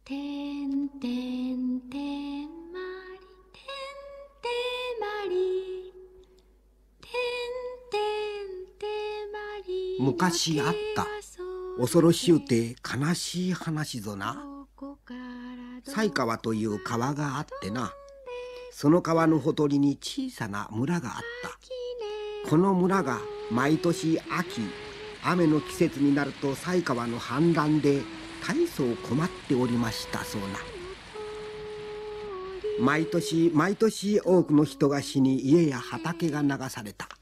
てんてんてんまりてんてまりてんてんてまり。 昔あった恐ろしゅうて悲しい話ぞな。犀川という川があってな、その川のほとりに小さな村があった。この村が毎年秋雨の季節になると犀川の氾濫で大層困っておりましたそうな。毎年毎年多くの人が死に家や畑が流された。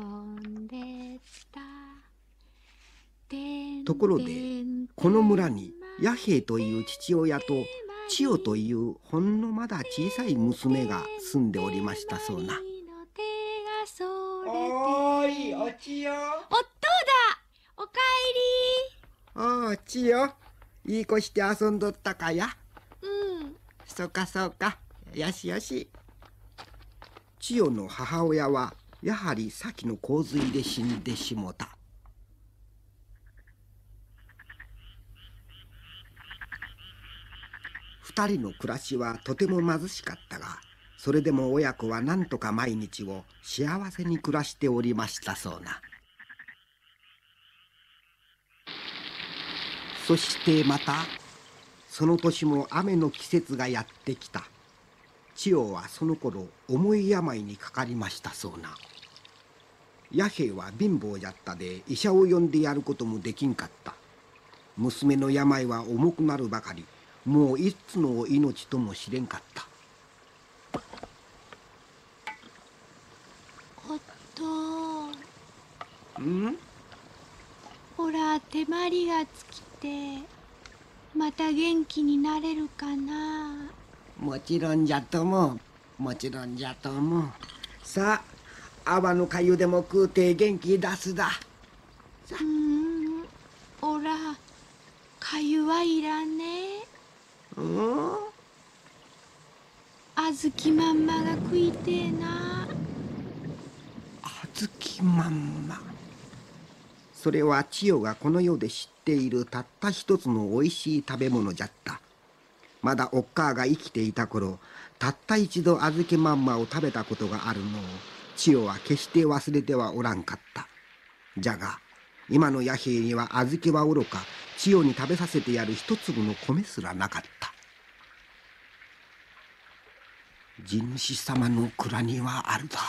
ところでこの村に弥平という父親と千代というほんのまだ小さい娘が住んでおりましたそうな。 おーい、お千代。 おっとうだ、おかえり。 おお、千代、いい子して遊んどったかや。 うん。 そうかそうか、よしよし。千代の母親はやはり先の洪水で死んでしもた。二人の暮らしはとても貧しかったが、それでも親子はなんとか毎日を幸せに暮らしておりましたそうな。そしてまたその年も雨の季節がやってきた。千代はその頃重い病にかかりましたそうな。弥平は貧乏じゃったで医者を呼んでやることもできんかった。娘の病は重くなるばかり、もういつの命とも知れんかった。 おっと、 ん？ ほら手まりがつきてまた元気になれるかな。 もちろんじゃと思う。もちろんじゃと思う。さあ、泡のかゆでも食うて元気出すだ。 おらかゆはいらねえ。あずきまんまが食いてえな。 あずきまんま。それは千代がこの世で知っているたった一つのおいしい食べ物じゃった。まだおっかあが生きていた頃、たった一度あずきまんまを食べたことがあるのを千代は決して忘れてはおらんかった。じゃが今の弥平にはあずきはおろか、千代に食べさせてやる一粒の米すらなかった。地主様の蔵にはあるだ。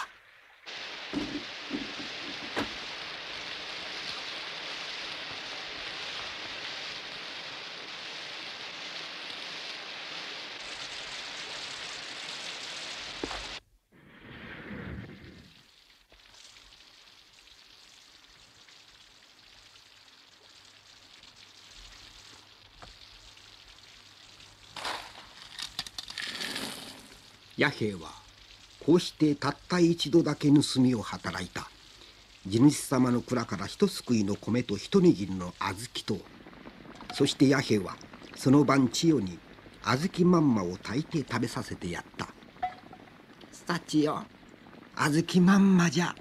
弥平はこうしてたった一度だけ盗みを働いた。地主様の蔵から一すくいの米と一握りの小豆と、そして弥平はその晩千代に小豆まんまを炊いて食べさせてやった。さあ千代、小豆まんまじゃ。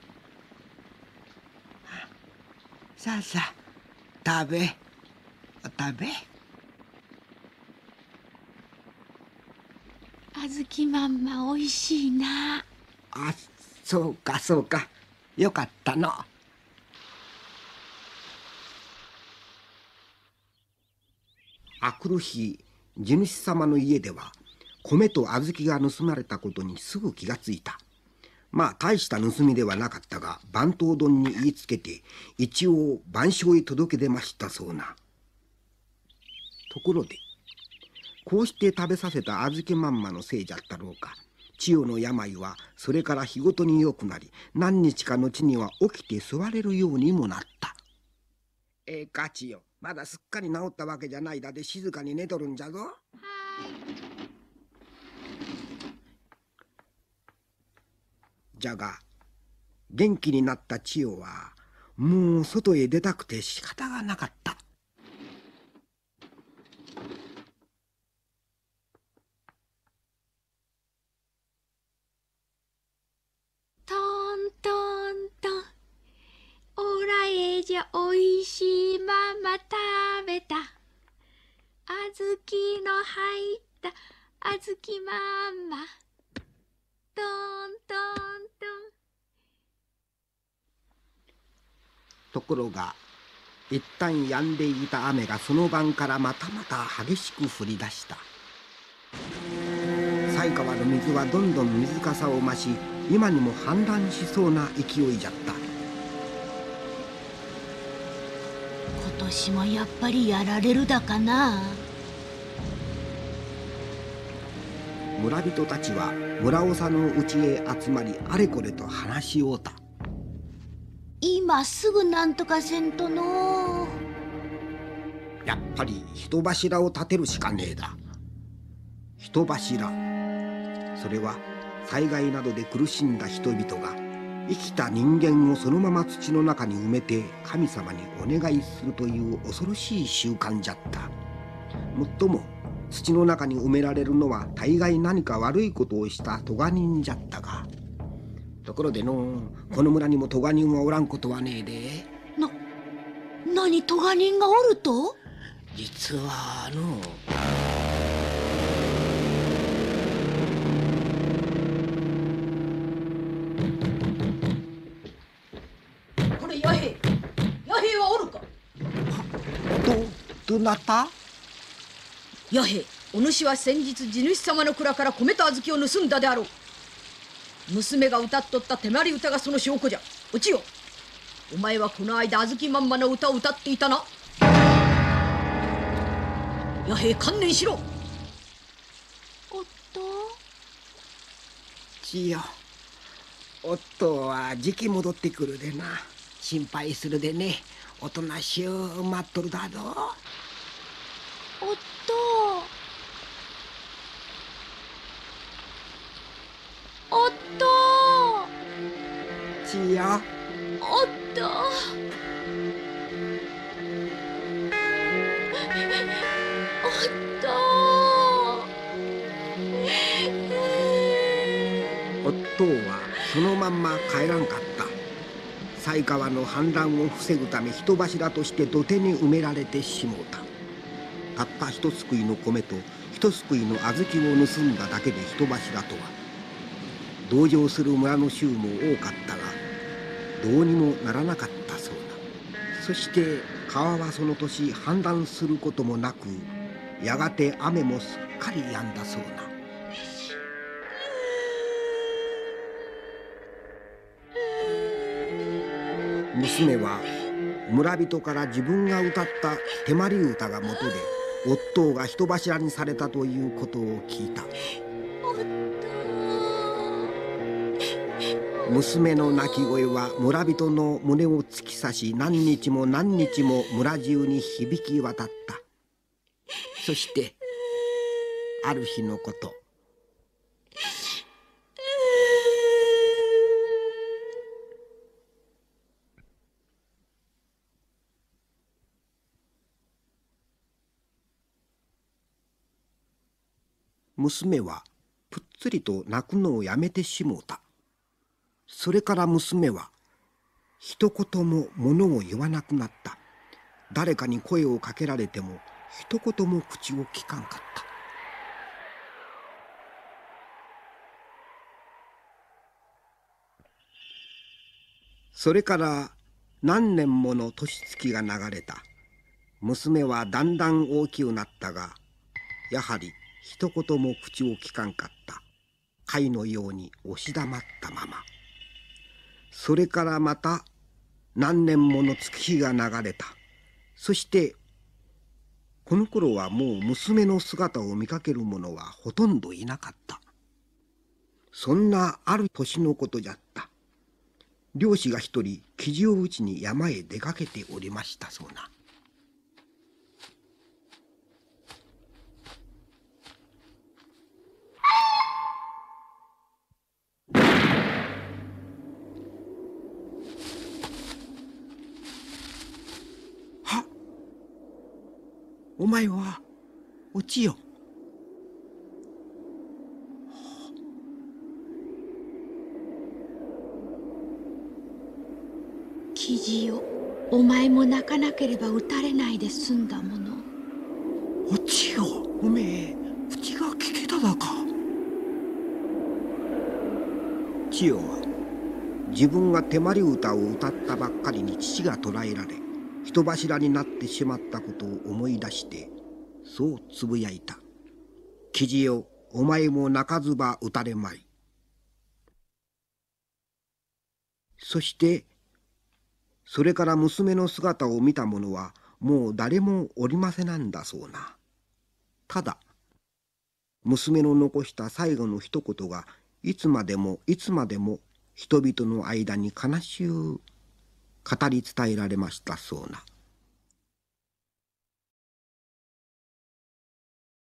さあさあ、食べ食べ。 あずきまんまおいしいな。 あ、そうかそうか、よかったの。あくる日、地主様の家では米と小豆が盗まれたことにすぐ気がついた。まあ大した盗みではなかったが、番頭どんに言いつけて一応番所へ届け出ましたそうな。ところでこうして食べさせた小豆まんまのせいじゃったろうか、千代の病はそれから日ごとに良くなり、何日か後には起きて座れるようにもなった。ええか千代、まだすっかり治ったわけじゃないだで静かに寝とるんじゃぞ。 はい。 じゃが元気になった千代はもう外へ出たくて仕方がなかった。 トントントン、おらえじゃおいしいまま食べた。あ小豆の入った小豆まんま。トントントン。 ところが一旦止んでいた雨がその晩からまたまた激しく降り出した。犀川の水はどんどん水かさを増し、今にも氾濫しそうな勢いじゃった。 今年もやっぱりやられるだかな。 村人たちは村長の家へ集まり、あれこれと話し合うた。 今すぐなんとかせんとの。 やっぱり人柱を立てるしかねえだ。人柱、それは災害などで苦しんだ人々が生きた人間をそのまま土の中に埋めて神様にお願いするという恐ろしい習慣じゃった。もっとも土の中に埋められるのは大概何か悪いことをした咎人じゃったが、ところでのこの村にも咎人はおらんことはねえで。 何咎人がおると？ 実はこれ弥平はおるか？ どなた？ 弥平、お主は先日地主様の蔵から米と小豆を盗んだであろう。娘が歌っとった手まり歌がその証拠じゃ。お千代、お前はこの間小豆まんまの歌を歌っていたな。弥平、観念しろ。 夫？ 千代、夫はじき戻ってくるでな。心配するでね。おとなしゅう待っとるだぞ。 夫？ 千代。夫はそのまんま帰らんかった。犀川の氾濫を防ぐため人柱として土手に埋められてしもうた。たった一すくいの米と一すくいの小豆を盗んだだけで人柱とは。同情する村の衆も多かったが、どうにもならなかったそうだ。そして川はその年氾濫することもなく、やがて雨もすっかり止んだそうな。娘は村人から自分が歌った手まり歌が元で夫が人柱にされたということを聞いた。娘の泣き声は村人の胸を突き刺し、何日も何日も村中に響き渡った。そしてある日のこと、娘はぷっつりと泣くのをやめてしもうた。それから娘は一言も物を言わなくなった。誰かに声をかけられても一言も口をきかんかった。それから何年もの年月が流れた。娘はだんだん大きくなったが、やはり一言も口をきかんかった。貝のように押し黙ったまま。それからまた何年もの月日が流れた。そしてこの頃はもう娘の姿を見かける者はほとんどいなかった。そんなある年のことじゃった。漁師が一人生地を打ちに山へ出かけておりましたそうな。お前はお千代。 生地よ、お前も泣かなければ打たれないで済んだもの。 お千代、おめえ口が聞けただか。千代は自分が手まり歌を歌ったばっかりに父が捕らえられ人柱になってしまったことを思い出してそうつぶやいた。記事よ、お前も泣かずば打たれまい。そしてそれから娘の姿を見た者はもう誰もおりませなんだそうな。ただ娘の残した最後の一言がいつまでもいつまでも人々の間に悲しゅう語り伝えられましたそうな。